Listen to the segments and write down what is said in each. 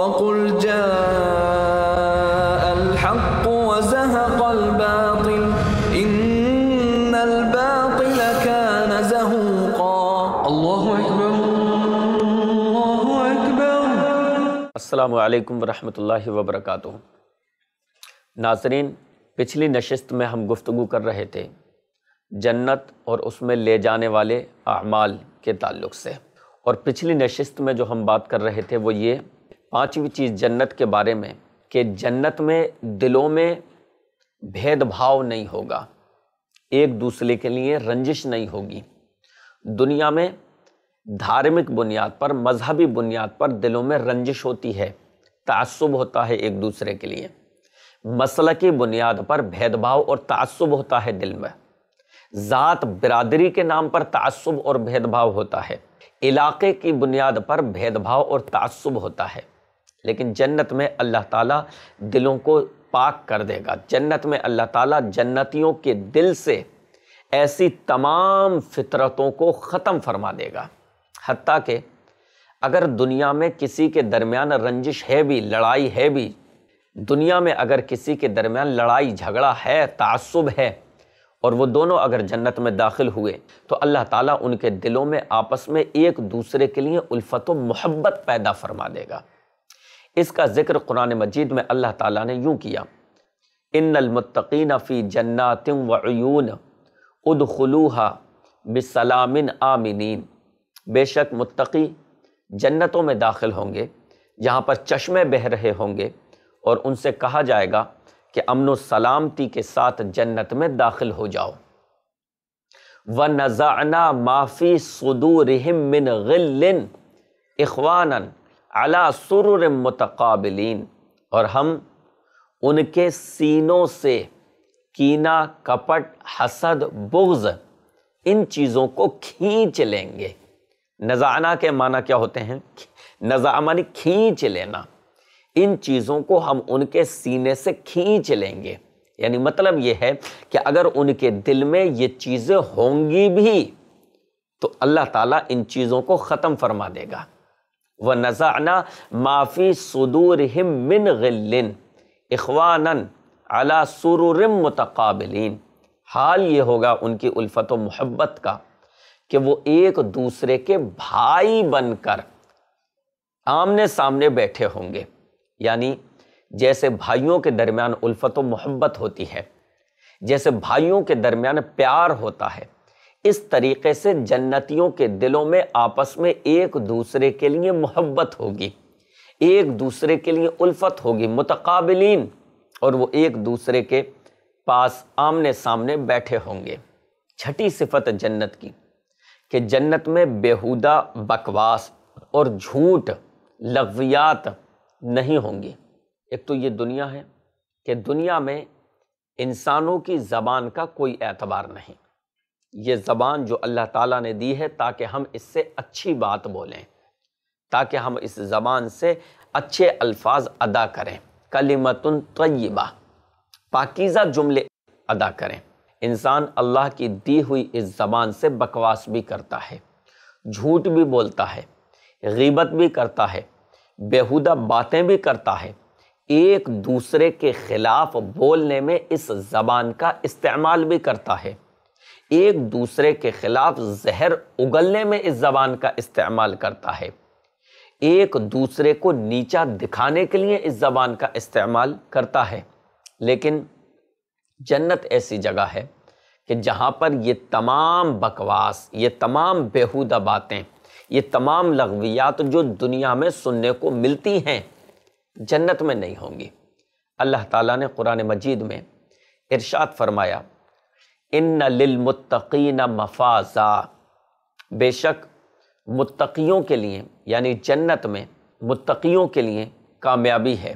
وَقُلْ جَاءَ الْحَقُّ وَزَهَقَ الْبَاطِلُ إِنَّ الْبَاطِلَ كَانَ زَهُوقًا۔ اللہ اکبر، اللہ اکبر۔ السلام علیکم ورحمۃ اللہ وبرکاتہ۔ ناظرین، پچھلی نشست میں ہم گفتگو کر رہے تھے جنت اور اس میں لے جانے والے اعمال کے تعلق سے، اور پچھلی نشست میں جو ہم بات کر رہے تھے وہ یہ پانچویں چیز جنت کے بارے میں کہ جنت میں دلوں میں بھید بھاؤ نہیں ہوگا، ایک دوسرے کے لیے رنجش نہیں ہوگی۔ دنیا میں دھارمک بنیاد پر، مذہبی بنیاد پر دلوں میں رنجش ہوتی ہے، تعصب ہوتا ہے ایک دوسرے کے لیے۔ مسلکی بنیاد پر بھید بھاؤ اور تعصب ہوتا ہے دل میں، ذات برادری کے نام پر تعصب اور بھید بھاؤ ہوتا ہے، علاقے کی بنیاد پر بھید بھاؤ اور تعصب ہوتا ہے۔ لیکن جنت میں اللہ تعالیٰ دلوں کو پاک کر دے گا۔ جنت میں اللہ تعالیٰ جنتیوں کے دل سے ایسی تمام فطرتوں کو ختم فرما دے گا، حتیٰ کہ اگر دنیا میں کسی کے درمیان رنجش ہے بھی، لڑائی ہے بھی، دنیا میں اگر کسی کے درمیان لڑائی جھگڑا ہے، تعصب ہے، اور وہ دونوں اگر جنت میں داخل ہوئے تو اللہ تعالیٰ ان کے دلوں میں آپس میں ایک دوسرے کے لیے الفت و محبت پیدا فرما دے گا۔ اس کا ذکر قرآن مجید میں اللہ تعالیٰ نے یوں کیا، ان المتقین فی جنات وعیون ادخلوها بسلام آمنین۔ بے شک متقی جنتوں میں داخل ہوں گے جہاں پر چشمے بہہ رہے ہوں گے، اور ان سے کہا جائے گا کہ امن و سلامتی کے ساتھ جنت میں داخل ہو جاؤ۔ وَنَزَعْنَا مَا فِي صُدُورِهِم مِّنْ غِلٍّ إِخْوَانًا عَلَى سُرُرٍ مُتَقَابِلِينَ، اور ہم ان کے سینوں سے کینہ، کپٹ، حسد، بغض، ان چیزوں کو کھینچ لیں گے۔ نزعنا کے معنی کیا ہوتے ہیں؟ نزع معنی کھینچ لینا۔ ان چیزوں کو ہم ان کے سینے سے کھینچ لیں گے، یعنی مطلب یہ ہے کہ اگر ان کے دل میں یہ چیزیں ہوں گی بھی تو اللہ تعالیٰ ان چیزوں کو ختم فرما دے گا۔ وَنَزَعْنَا مَا فِي صُدُورِهِم مِّنْ غِلٍّ إِخْوَانًا عَلَى سُرُرٍ مُتَقَابِلِينَ۔ حال یہ ہوگا ان کی الفت و محبت کا کہ وہ ایک دوسرے کے بھائی بن کر آمنے سامنے بیٹھے ہوں گے، یعنی جیسے بھائیوں کے درمیان الفت و محبت ہوتی ہے، جیسے بھائیوں کے درمیان پیار ہوتا ہے، اس طریقے سے جنتیوں کے دلوں میں آپس میں ایک دوسرے کے لیے محبت ہوگی، ایک دوسرے کے لیے الفت ہوگی، متقابلین، اور وہ ایک دوسرے کے پاس آمنے سامنے بیٹھے ہوں گے۔ چھٹی صفت جنت کی کہ جنت میں بیہودہ بکواس اور جھوٹ، لغویات نہیں ہوں گی۔ ایک تو یہ دنیا ہے کہ دنیا میں انسانوں کی زبان کا کوئی اعتبار نہیں، یہ زبان جو اللہ تعالیٰ نے دی ہے تاکہ ہم اس سے اچھی بات بولیں، تاکہ ہم اس زبان سے اچھے الفاظ ادا کریں، کلمۃ طیبہ، پاکیزہ جملے ادا کریں۔ انسان اللہ کی دی ہوئی اس زبان سے بکواس بھی کرتا ہے، جھوٹ بھی بولتا ہے، غیبت بھی کرتا ہے، بیہودہ باتیں بھی کرتا ہے، ایک دوسرے کے خلاف بولنے میں اس زبان کا استعمال بھی کرتا ہے، ایک دوسرے کے خلاف زہر اگلنے میں اس زبان کا استعمال کرتا ہے، ایک دوسرے کو نیچا دکھانے کے لیے اس زبان کا استعمال کرتا ہے۔ لیکن جنت ایسی جگہ ہے کہ جہاں پر یہ تمام بکواس، یہ تمام بیہودہ باتیں، یہ تمام لغویات جو دنیا میں سننے کو ملتی ہیں جنت میں نہیں ہوں گی۔ اللہ تعالیٰ نے قرآن مجید میں ارشاد فرمایا، ان للمتقین مفازا، بے شک متقیوں کے لیے یعنی جنت میں متقیوں کے لیے کامیابی ہے۔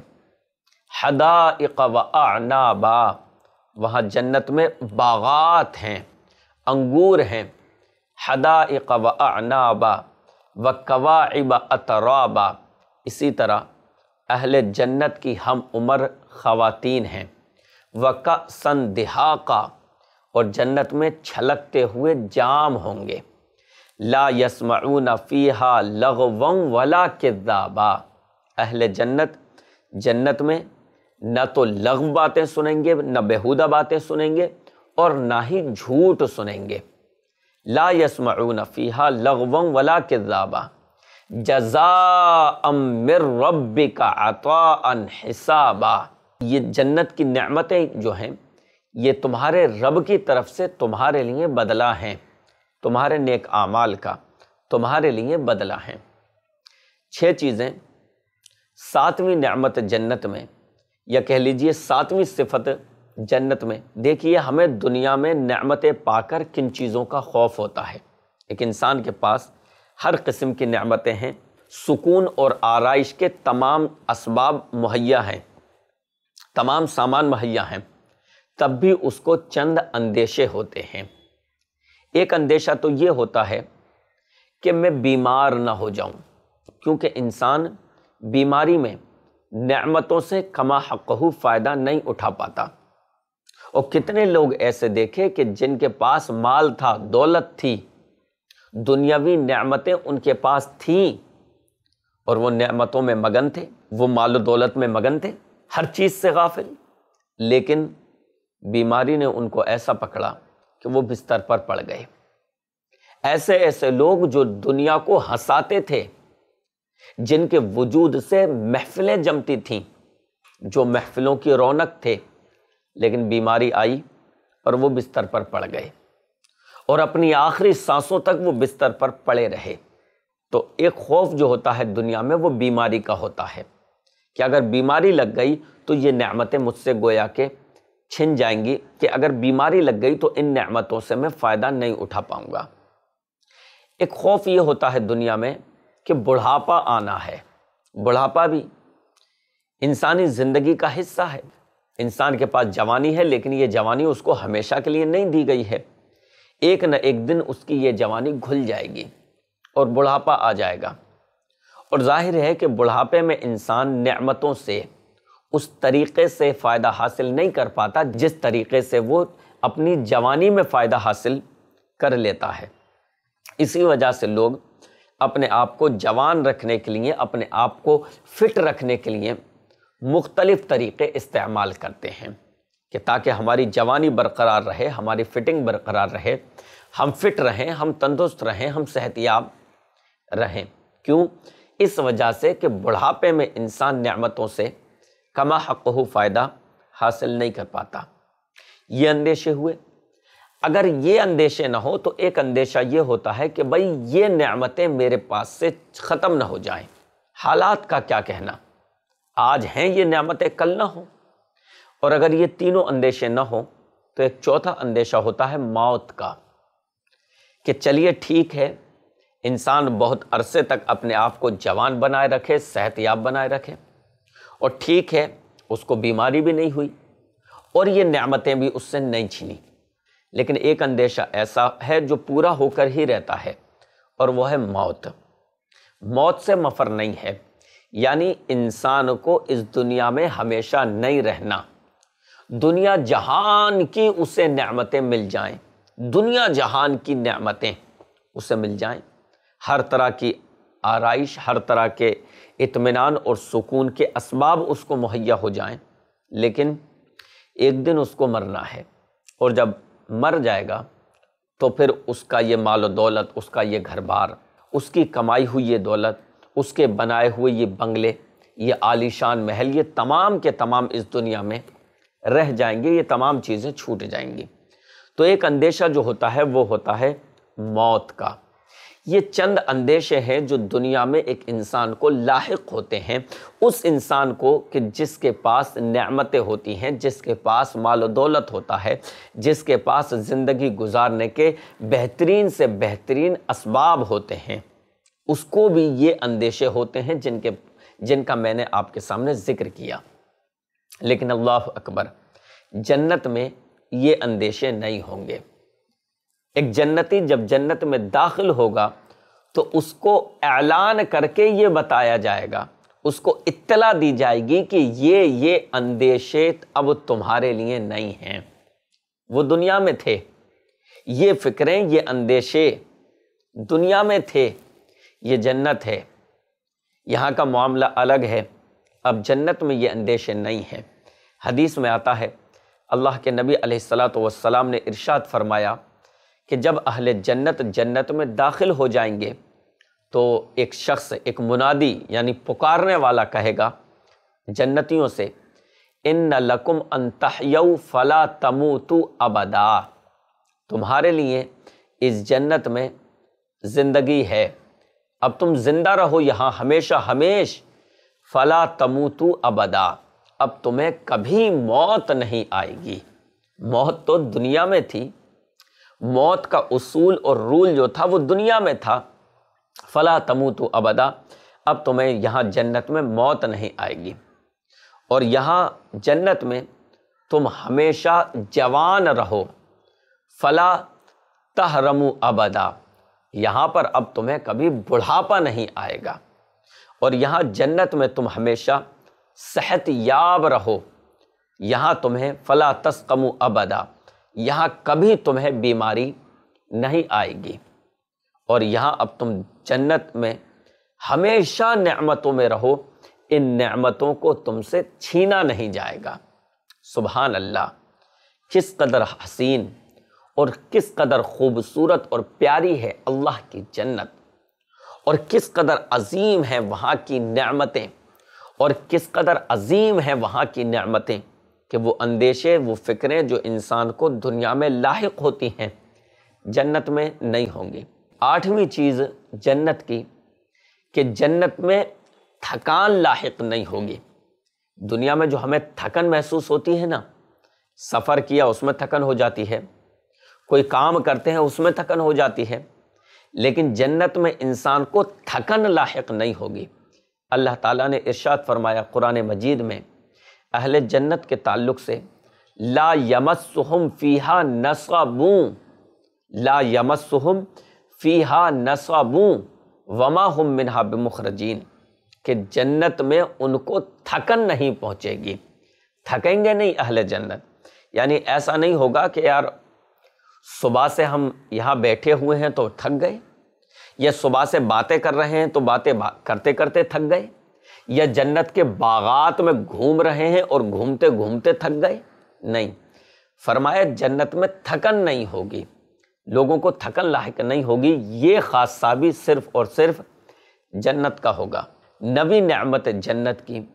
حدائق و اعنابا، وہاں جنت میں باغات ہیں، انگور ہیں۔ حدائق و اعنابا وکواعب اترابا، اسی طرح اہل جنت کی ہم عمر خواتین ہیں۔ وکأسا دہاقا، اور جنت میں چھلکتے ہوئے جام ہوں گے۔ لا یسمعون فیہا لغوا ولا کذابا، اہل جنت جنت میں نہ تو لغو باتیں سنیں گے، نہ بیہودہ باتیں سنیں گے، اور نہ ہی جھوٹ سنیں گے۔ لا یسمعون فیہا لغوا ولا کذابا جزاء من ربک عطاء حسابا۔ یہ جنت کی نعمتیں جو ہیں یہ تمہارے رب کی طرف سے تمہارے لیے بدلہ ہیں، تمہارے نیک اعمال کا تمہارے لیے بدلہ ہیں۔ 6 چیزیں 7ویں نعمت جنت میں، یا کہہ لیجئے 7ویں صفت جنت میں۔ دیکھیے ہمیں دنیا میں نعمتیں پا کر کن چیزوں کا خوف ہوتا ہے۔ ایک انسان کے پاس ہر قسم کی نعمتیں ہیں، سکون اور آرائش کے تمام اسباب مہیا ہیں، تمام سامان مہیا ہیں، تب بھی اس کو چند اندیشے ہوتے ہیں۔ ایک اندیشہ تو یہ ہوتا ہے کہ میں بیمار نہ ہو جاؤں، کیونکہ انسان بیماری میں نعمتوں سے کما حقہ فائدہ نہیں اٹھا پاتا۔ اور کتنے لوگ ایسے دیکھے کہ جن کے پاس مال تھا، دولت تھی، دنیاوی نعمتیں ان کے پاس تھیں، اور وہ نعمتوں میں مگن تھے، وہ مال و دولت میں مگن تھے، ہر چیز سے غافل، لیکن بیماری نے ان کو ایسا پکڑا کہ وہ بستر پر پڑ گئے۔ ایسے ایسے لوگ جو دنیا کو ہنساتے تھے، جن کے وجود سے محفلیں جمتی تھیں، جو محفلوں کی رونق تھے، لیکن بیماری آئی اور وہ بستر پر پڑ گئے، اور اپنی آخری سانسوں تک وہ بستر پر پڑے رہے۔ تو ایک خوف جو ہوتا ہے دنیا میں وہ بیماری کا ہوتا ہے کہ اگر بیماری لگ گئی تو یہ نعمتیں مجھ سے گویا کہ چھن جائیں گی، کہ اگر بیماری لگ گئی تو ان نعمتوں سے میں فائدہ نہیں اٹھا پاؤں گا۔ ایک خوف یہ ہوتا ہے دنیا میں کہ بڑھاپا آنا ہے۔ بڑھاپا بھی انسانی زندگی کا حصہ ہے۔ انسان کے پاس جوانی ہے، لیکن یہ جوانی اس کو ہمیشہ کے لیے نہیں دی گئی ہے۔ ایک نہ ایک دن اس کی یہ جوانی گھل جائے گی اور بڑھاپا آ جائے گا، اور ظاہر ہے کہ بڑھاپے میں انسان نعمتوں سے اس طریقے سے فائدہ حاصل نہیں کر پاتا جس طریقے سے وہ اپنی جوانی میں فائدہ حاصل کر لیتا ہے۔ اسی وجہ سے لوگ اپنے آپ کو جوان رکھنے کے لیے، اپنے آپ کو فٹ رکھنے کے لیے مختلف طریقے استعمال کرتے ہیں کہ تاکہ ہماری جوانی برقرار رہے، ہماری فٹنگ برقرار رہے، ہم فٹ رہیں، ہم تندرست رہیں، ہم صحت یاب رہیں۔ کیوں؟ اس وجہ سے کہ بڑھاپے میں انسان نعمتوں سے کما حقہ فائدہ حاصل نہیں کر پاتا۔ یہ اندیشے ہوئے۔ اگر یہ اندیشے نہ ہو تو ایک اندیشہ یہ ہوتا ہے کہ بھئی یہ نعمتیں میرے پاس سے ختم نہ ہو جائیں۔ حالات کا کیا کہنا، آج ہیں یہ نعمتیں کل نہ ہوں۔ اور اگر یہ تینوں اندیشے نہ ہوں تو ایک چوتھا اندیشہ ہوتا ہے موت کا، کہ چلیے ٹھیک ہے انسان بہت عرصے تک اپنے آپ کو جوان بنائے رکھے، صحت یاب بنائے رکھے، اور ٹھیک ہے اس کو بیماری بھی نہیں ہوئی اور یہ نعمتیں بھی اس سے نہیں چھینی، لیکن ایک اندیشہ ایسا ہے جو پورا ہو کر ہی رہتا ہے، اور وہ ہے موت۔ موت سے مفر نہیں ہے، یعنی انسان کو اس دنیا میں ہمیشہ نہیں رہنا۔ دنیا جہان کی اسے نعمتیں مل جائیں، دنیا جہان کی نعمتیں اسے مل جائیں، ہر طرح کی آرائش، ہر طرح کے اطمینان اور سکون کے اسباب اس کو مہیا ہو جائیں، لیکن ایک دن اس کو مرنا ہے، اور جب مر جائے گا تو پھر اس کا یہ مال و دولت، اس کا یہ گھر بار، اس کی کمائی ہوئی یہ دولت، اس کے بنائے ہوئے یہ بنگلے، یہ عالیشان محل، یہ تمام کے تمام اس دنیا میں رہ جائیں گے، یہ تمام چیزیں چھوٹ جائیں گی۔ تو ایک اندیشہ جو ہوتا ہے وہ ہوتا ہے موت کا۔ یہ چند اندیشے ہیں جو دنیا میں ایک انسان کو لاحق ہوتے ہیں، اس انسان کو کہ جس کے پاس نعمتیں ہوتی ہیں، جس کے پاس مال و دولت ہوتا ہے، جس کے پاس زندگی گزارنے کے بہترین سے بہترین اسباب ہوتے ہیں، اس کو بھی یہ اندیشے ہوتے ہیں جن کا میں نے آپ کے سامنے ذکر کیا۔ لیکن اللہ اکبر، جنت میں یہ اندیشے نہیں ہوں گے۔ ایک جنتی جب جنت میں داخل ہوگا تو اس کو اعلان کر کے یہ بتایا جائے گا، اس کو اطلاع دی جائے گی کہ یہ اندیشے اب تمہارے لیے نہیں ہیں، وہ دنیا میں تھے، یہ فکریں، یہ اندیشے دنیا میں تھے، یہ جنت ہے، یہاں کا معاملہ الگ ہے۔ اب جنت میں یہ اندیشے نہیں ہیں۔ حدیث میں آتا ہے اللہ کے نبی علیہ الصلاۃ والسلام نے ارشاد فرمایا کہ جب اہل جنت جنت میں داخل ہو جائیں گے تو ایک شخص، ایک منادی یعنی پکارنے والا کہے گا جنتیوں سے، ان لکم ان تحیوا فلا تموتوا ابدا، تمہارے لیے اس جنت میں زندگی ہے، اب تم زندہ رہو یہاں ہمیشہ ہمیش، فلا تموتوا ابدا، اب تمہیں کبھی موت نہیں آئے گی۔ موت تو دنیا میں تھی، موت کا اصول اور رول جو تھا وہ دنیا میں تھا، فلا تموتوا ابدا، اب تمہیں یہاں جنت میں موت نہیں آئے گی، اور یہاں جنت میں تم ہمیشہ جوان رہو، فلا تحرموا ابدا، یہاں پر اب تمہیں کبھی بڑھاپا نہیں آئے گا، اور یہاں جنت میں تم ہمیشہ صحت یاب رہو، یہاں تمہیں فلا تسقموا ابدا، یہاں کبھی تمہیں بیماری نہیں آئے گی، اور یہاں اب تم جنت میں ہمیشہ نعمتوں میں رہو، ان نعمتوں کو تم سے چھینا نہیں جائے گا۔ سبحان اللہ، کس قدر حسین اور کس قدر خوبصورت اور پیاری ہے اللہ کی جنت، اور کس قدر عظیم ہیں وہاں کی نعمتیں، اور کس قدر عظیم ہیں وہاں کی نعمتیں کہ وہ اندیشے، وہ فکریں جو انسان کو دنیا میں لاحق ہوتی ہیں جنت میں نہیں ہوں گی۔ 8ویں چیز جنت کی کہ جنت میں تھکان لاحق نہیں ہوگی۔ دنیا میں جو ہمیں تھکن محسوس ہوتی ہے نا، سفر کیا اس میں تھکن ہو جاتی ہے، کوئی کام کرتے ہیں اس میں تھکن ہو جاتی ہے، لیکن جنت میں انسان کو تھکن لاحق نہیں ہوگی۔ اللہ تعالیٰ نے ارشاد فرمایا قرآن مجید میں اہل جنت کے تعلق سے، لا یمسہم فیہا نصب، لا یمسہم فیہا نصب وما ہم منہا بمخرجین، کہ جنت میں ان کو تھکن نہیں پہنچے گی، تھکیں گے نہیں اہل جنت۔ یعنی ایسا نہیں ہوگا کہ یار صبح سے ہم یہاں بیٹھے ہوئے ہیں تو تھک گئے، یا صبح سے باتیں کر رہے ہیں تو باتیں کرتے کرتے تھک گئے، یا جنت کے باغات میں گھوم رہے ہیں اور گھومتے گھومتے تھک گئے، نہیں، فرمایا جنت میں تھکن نہیں ہوگی، لوگوں کو تھکن لاحق نہیں ہوگی۔ یہ خاصہ بھی صرف اور صرف جنت کا ہوگا۔ نویں نعمت جنت کی،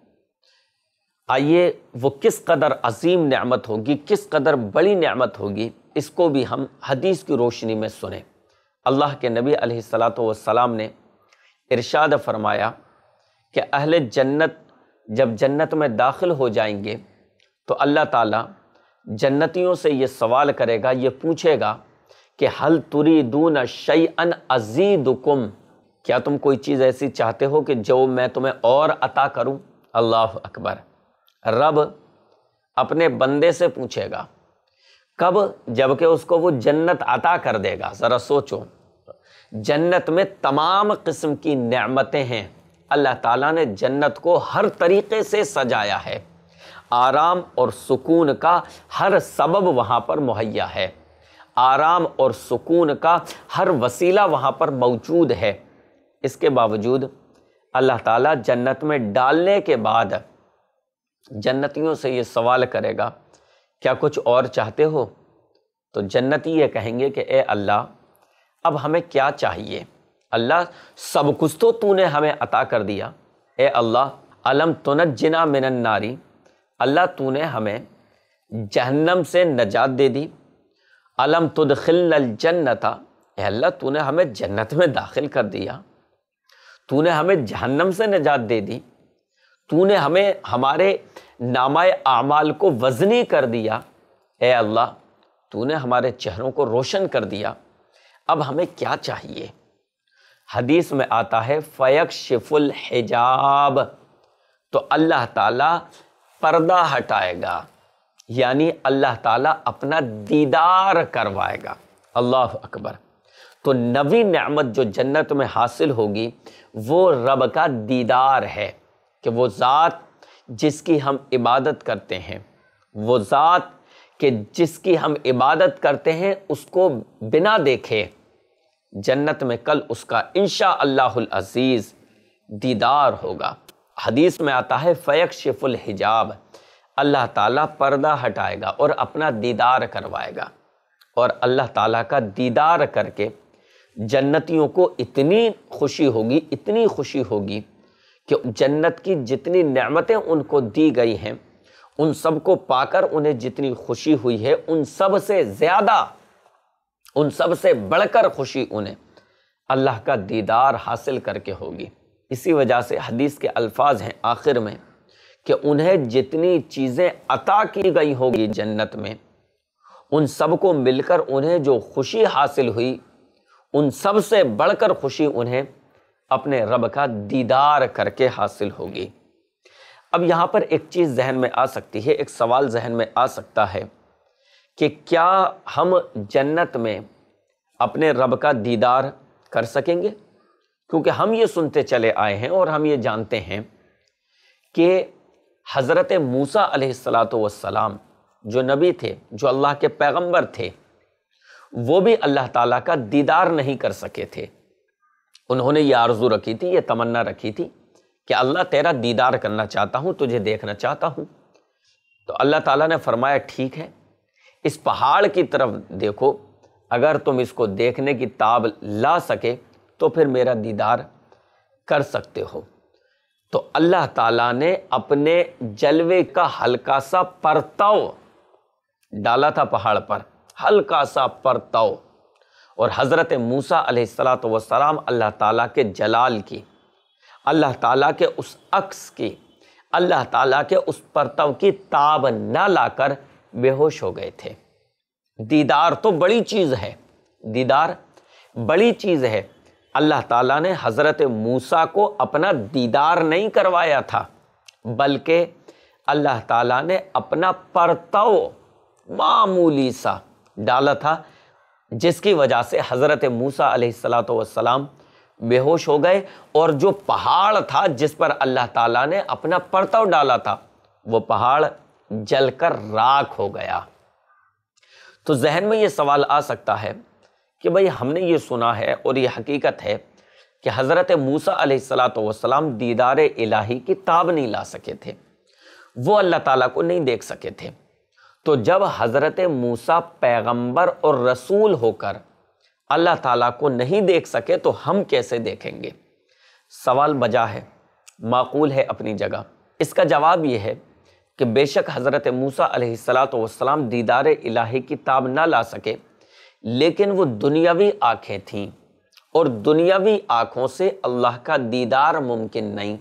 آئیے وہ کس قدر عظیم نعمت ہوگی، کس قدر بڑی نعمت ہوگی، اس کو بھی ہم حدیث کی روشنی میں سنیں۔ اللہ کے نبی علیہ الصلاۃ والسلام نے ارشاد فرمایا کہ اہل جنت جب جنت میں داخل ہو جائیں گے تو اللہ تعالیٰ جنتیوں سے یہ سوال کرے گا، یہ پوچھے گا کہ حل تریدون شیئا ازیدکم، کیا تم کوئی چیز ایسی چاہتے ہو کہ جو میں تمہیں اور عطا کروں؟ اللہ اکبر، رب اپنے بندے سے پوچھے گا، کب؟ جبکہ اس کو وہ جنت عطا کر دے گا۔ ذرا سوچو، جنت میں تمام قسم کی نعمتیں ہیں، اللہ تعالیٰ نے جنت کو ہر طریقے سے سجایا ہے، آرام اور سکون کا ہر سبب وہاں پر مہیا ہے، آرام اور سکون کا ہر وسیلہ وہاں پر موجود ہے۔ اس کے باوجود اللہ تعالیٰ جنت میں ڈالنے کے بعد جنتیوں سے یہ سوال کرے گا، کیا کچھ اور چاہتے ہو؟ تو جنتی یہ کہیں گے کہ اے اللہ، اب ہمیں کیا چاہیے؟ اللہ سب کچھ تو نے ہمیں عطا کر دیا، اے اللہ الم تنجنا من الناری، اللہ تو نے ہمیں جہنم سے نجات دے دی، الم تدخلنا الجنت، اے اللہ تو نے ہمیں جنت میں داخل کر دیا، تو نے ہمیں جہنم سے نجات دے دی، تو نے ہمیں ہمارے نامہ اعمال کو وزنی کر دیا، اے اللہ تو نے ہمارے چہروں کو روشن کر دیا، اب ہمیں کیا چاہیے؟ حدیث میں آتا ہے فیکشف الحجاب، تو اللہ تعالیٰ پردہ ہٹائے گا، یعنی اللہ تعالیٰ اپنا دیدار کروائے گا۔ اللہ اکبر۔ تو نویں نعمت جو جنت میں حاصل ہوگی وہ رب کا دیدار ہے، کہ وہ ذات جس کی ہم عبادت کرتے ہیں، وہ ذات کہ جس کی ہم عبادت کرتے ہیں، اس کو بنا دیکھے جنت میں کل اس کا انشاء اللہ العزیز دیدار ہوگا۔ حدیث میں آتا ہے فیکشف الحجاب، اللہ تعالیٰ پردہ ہٹائے گا اور اپنا دیدار کروائے گا، اور اللہ تعالیٰ کا دیدار کر کے جنتیوں کو اتنی خوشی ہوگی، اتنی خوشی ہوگی کہ جنت کی جتنی نعمتیں ان کو دی گئی ہیں ان سب کو پا کر انہیں جتنی خوشی ہوئی ہے ان سب سے زیادہ، ان سب سے بڑھ کر خوشی انہیں اللہ کا دیدار حاصل کر کے ہوگی۔ اسی وجہ سے حدیث کے الفاظ ہیں آخر میں کہ انہیں جتنی چیزیں عطا کی گئی ہوگی جنت میں ان سب کو مل کر انہیں جو خوشی حاصل ہوئی ان سب سے بڑھ کر خوشی انہیں اپنے رب کا دیدار کر کے حاصل ہوگی۔ اب یہاں پر ایک چیز ذہن میں آ سکتی ہے، ایک سوال ذہن میں آ سکتا ہے کہ کیا ہم جنت میں اپنے رب کا دیدار کر سکیں گے؟ کیونکہ ہم یہ سنتے چلے آئے ہیں اور ہم یہ جانتے ہیں کہ حضرت موسیٰ علیہ السلام جو نبی تھے، جو اللہ کے پیغمبر تھے، وہ بھی اللہ تعالیٰ کا دیدار نہیں کر سکے تھے۔ انہوں نے یہ آرزو رکھی تھی، یہ تمنا رکھی تھی کہ اللہ تیرا دیدار کرنا چاہتا ہوں، تجھے دیکھنا چاہتا ہوں۔ تو اللہ تعالیٰ نے فرمایا ٹھیک ہے، اس پہاڑ کی طرف دیکھو، اگر تم اس کو دیکھنے کی تاب لا سکے تو پھر میرا دیدار کر سکتے ہو۔ تو اللہ تعالیٰ نے اپنے جلوے کا ہلکا سا پرتاؤ ڈالا تھا پہاڑ پر، ہلکا سا پرتاؤ، اور حضرت موسیٰ علیہ السلام اللہ تعالیٰ کے جلال کی، اللہ تعالیٰ کے اس عکس کی، اللہ تعالیٰ کے اس پرتاؤ کی تاب نہ لا کر بے ہوش ہو گئے تھے۔ دیدار تو بڑی چیز ہے، دیدار بڑی چیز ہے۔ اللہ تعالیٰ نے حضرت موسیٰ کو اپنا دیدار نہیں کروایا تھا، بلکہ اللہ تعالیٰ نے اپنا پرتاؤ معمولی سا ڈالا تھا، جس کی وجہ سے حضرت موسیٰ علیہ السلام بے ہوش ہو گئے، اور جو پہاڑ تھا جس پر اللہ تعالیٰ نے اپنا پرتاؤ ڈالا تھا وہ پہاڑ جل کر راکھ ہو گیا۔ تو ذہن میں یہ سوال آ سکتا ہے کہ بھئی ہم نے یہ سنا ہے اور یہ حقیقت ہے کہ حضرت موسیٰ علیہ السلام دیدار الہی کی تاب نہیں لا سکے تھے، وہ اللہ تعالیٰ کو نہیں دیکھ سکے تھے۔ تو جب حضرت موسیٰ پیغمبر اور رسول ہو کر اللہ تعالیٰ کو نہیں دیکھ سکے تو ہم کیسے دیکھیں گے؟ سوال بجا ہے، معقول ہے اپنی جگہ۔ اس کا جواب یہ ہے کہ بے شک حضرت موسیٰ علیہ السلام دیدار الہی کی تاب نہ لا سکے، لیکن وہ دنیاوی آنکھیں تھیں، اور دنیاوی آنکھوں سے اللہ کا دیدار ممکن نہیں،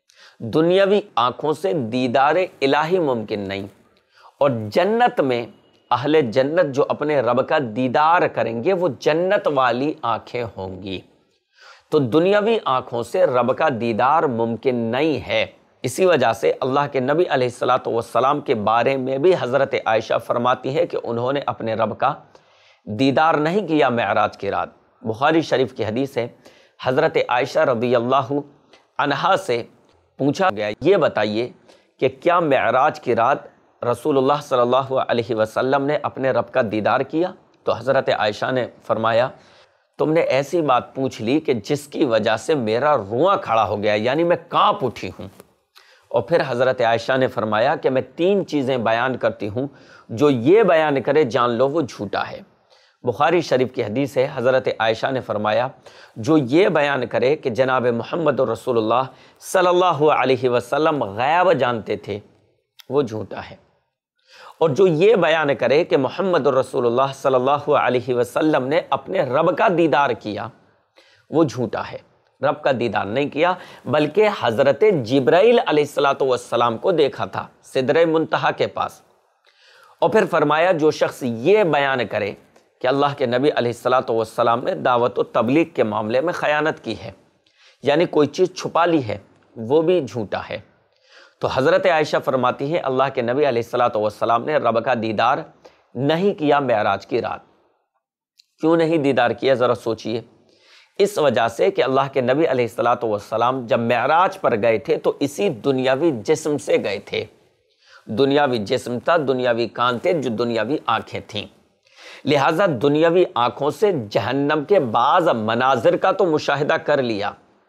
دنیاوی آنکھوں سے دیدار الہی ممکن نہیں۔ اور جنت میں اہل جنت جو اپنے رب کا دیدار کریں گے وہ جنت والی آنکھیں ہوں گی، تو دنیاوی آنکھوں سے رب کا دیدار ممکن نہیں ہے۔ اسی وجہ سے اللہ کے نبی علیہ السلام کے بارے میں بھی حضرت عائشہ فرماتی ہے کہ انہوں نے اپنے رب کا دیدار نہیں کیا معراج کی رات۔ بخاری شریف کی حدیث ہے، حضرت عائشہ رضی اللہ عنہا سے پوچھا گیا یہ بتائیے کہ کیا معراج کی رات رسول اللہ صلی اللہ علیہ وسلم نے اپنے رب کا دیدار کیا؟ تو حضرت عائشہ نے فرمایا تم نے ایسی بات پوچھ لی کہ جس کی وجہ سے میرا رواں کھڑا ہو گیا، یعنی میں کانپ اٹھی ہوں۔ اور پھر حضرت عائشہ نے فرمایا کہ میں 3 چیزیں بیان کرتی ہوں، جو یہ بیان کرے جان لو وہ جھوٹا ہے۔ بخاری شریف کی حدیث ہے، حضرت عائشہ نے فرمایا جو یہ بیان کرے کہ جناب محمد رسول اللہ صلی اللہ علیہ وسلم غیب جانتے تھے وہ جھوٹا ہے، اور جو یہ بیان کرے کہ محمد رسول اللہ صلی اللہ علیہ وسلم نے اپنے رب کا دیدار کیا وہ جھوٹا ہے۔ رب کا دیدار نہیں کیا بلکہ حضرت جبرائیل علیہ السلام کو دیکھا تھا سدرہ منتہا کے پاس۔ اور پھر فرمایا جو شخص یہ بیان کرے کہ اللہ کے نبی علیہ السلام نے دعوت و تبلیغ کے معاملے میں خیانت کی ہے، یعنی کوئی چیز چھپا لی ہے، وہ بھی جھوٹا ہے۔ تو حضرت عائشہ فرماتی ہے اللہ کے نبی علیہ السلام نے رب کا دیدار نہیں کیا معراج کی رات۔ کیوں نہیں دیدار کیا ذرا سوچئے۔ اس وجہ سے کہ اللہ کے نبی علیہ السلام جب معراج پر گئے تھے تو اسی دنیاوی جسم سے گئے تھے، دنیاوی جسم تھا، دنیاوی کان تھے، جو دنیاوی آنکھیں تھیں، لہٰذا دنیاوی آنکھوں سے جہنم کے بعض مناظر کا تو مشاہدہ کر لیا،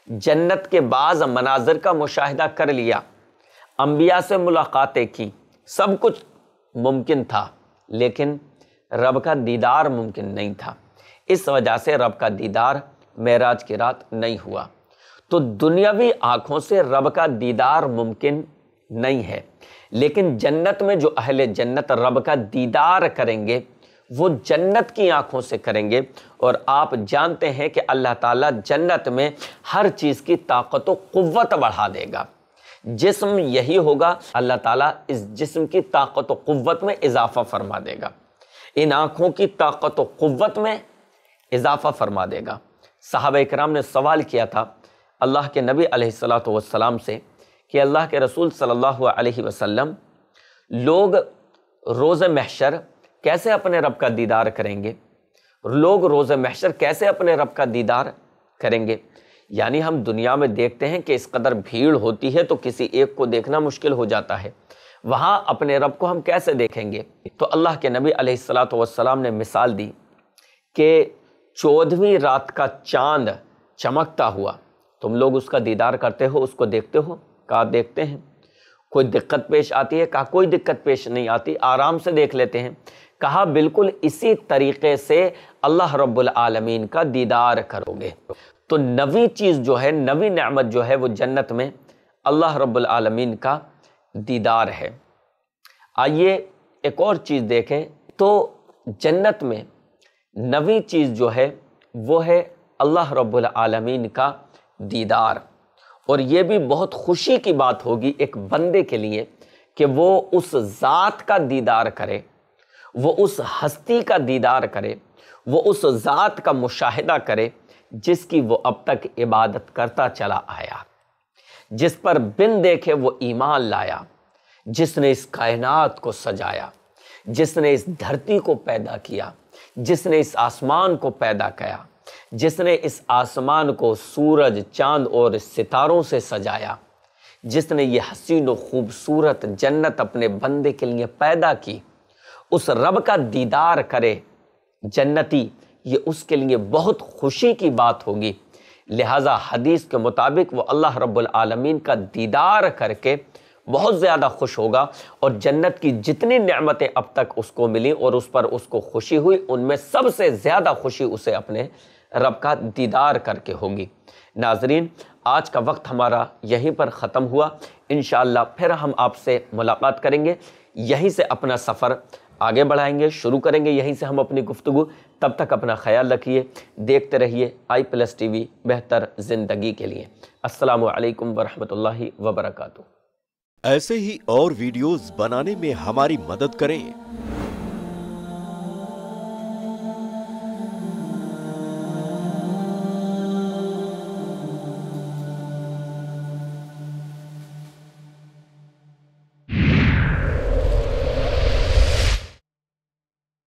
جنت کے بعض مناظر کا مشاہدہ کر لیا، انبیاء سے ملاقاتیں کی، سب کچھ ممکن تھا، لیکن رب کا دیدار ممکن نہیں تھا۔ اس وجہ سے رب کا دیدار معراج کی رات نہیں ہوا۔ تو دنیاوی آنکھوں سے رب کا دیدار ممکن نہیں ہے، لیکن جنت میں جو اہل جنت رب کا دیدار کریں گے وہ جنت کی آنکھوں سے کریں گے۔ اور آپ جانتے ہیں کہ اللہ تعالیٰ جنت میں ہر چیز کی طاقت و قوت بڑھا دے گا۔ جسم یہی ہوگا، اللہ تعالیٰ اس جسم کی طاقت و قوت میں اضافہ فرما دے گا، ان آنکھوں کی طاقت و قوت میں اضافہ فرما دے گا۔ صحابہ اکرام نے سوال کیا تھا اللہ کے نبی علیہ الصلاۃ والسلام سے کہ اللہ کے رسول صلی اللہ علیہ وسلم، لوگ روز محشر کیسے اپنے رب کا دیدار کریں گے؟ لوگ روز محشر کیسے اپنے رب کا دیدار کریں گے؟ یعنی ہم دنیا میں دیکھتے ہیں کہ اس قدر بھیڑ ہوتی ہے تو کسی ایک کو دیکھنا مشکل ہو جاتا ہے، وہاں اپنے رب کو ہم کیسے دیکھیں گے؟ تو اللہ کے نبی علیہ الصلاۃ والسلام نے مثال دی کہ 14ویں رات کا چاند چمکتا ہوا، تم لوگ اس کا دیدار کرتے ہو، اس کو دیکھتے ہو؟ کہا دیکھتے ہیں۔ کوئی دقت پیش آتی ہے؟ کہا کوئی دقت پیش نہیں آتی، آرام سے دیکھ لیتے ہیں۔ کہا بالکل اسی طریقے سے اللہ رب العالمین کا دیدار کرو گے۔ تو نوی چیز جو ہے، نوی نعمت جو ہے وہ جنت میں اللہ رب العالمین کا دیدار ہے۔ آئیے ایک اور چیز دیکھیں، تو جنت میں نوی چیز جو ہے وہ ہے اللہ رب العالمین کا دیدار۔ اور یہ بھی بہت خوشی کی بات ہوگی ایک بندے کے لیے کہ وہ اس ذات کا دیدار کرے، وہ اس ہستی کا دیدار کرے، وہ اس ذات کا مشاہدہ کرے جس کی وہ اب تک عبادت کرتا چلا آیا، جس پر بن دیکھے وہ ایمان لایا، جس نے اس کائنات کو سجایا، جس نے اس دھرتی کو پیدا کیا، جس نے اس آسمان کو پیدا کیا، جس نے اس آسمان کو سورج، چاند اور ستاروں سے سجایا، جس نے یہ حسین و خوبصورت جنت اپنے بندے کے لیے پیدا کی، اس رب کا دیدار کرے جنتی، یہ اس کے لیے بہت خوشی کی بات ہوگی۔ لہٰذا حدیث کے مطابق وہ اللہ رب العالمین کا دیدار کر کے بہت زیادہ خوش ہوگا، اور جنت کی جتنی نعمتیں اب تک اس کو ملی اور اس پر اس کو خوشی ہوئی، ان میں سب سے زیادہ خوشی اسے اپنے رب کا دیدار کر کے ہوگی۔ ناظرین، آج کا وقت ہمارا یہیں پر ختم ہوا، انشاءاللہ پھر ہم آپ سے ملاقات کریں گے، یہیں سے اپنا سفر آگے بڑھائیں گے، شروع کریں گے یہیں سے ہم اپنی گفتگو۔ تب تک اپنا خیال رکھیے، دیکھتے رہیے iPlus TV، بہتر زندگی کے لیے۔ السلام علیکم ورحمۃ اللہ وبرکاتہ۔ ایسے ہی اور ویڈیوز بنانے میں ہماری مدد کریں۔